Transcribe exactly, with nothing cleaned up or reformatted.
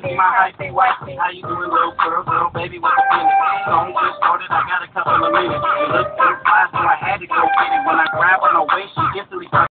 see my hyphy wifey. How you doing, little girl, girl, baby, what's the business? Song just started, I got a couple of minutes. It looked so fly, so I had to go get it. When I grab on her waist, she instantly started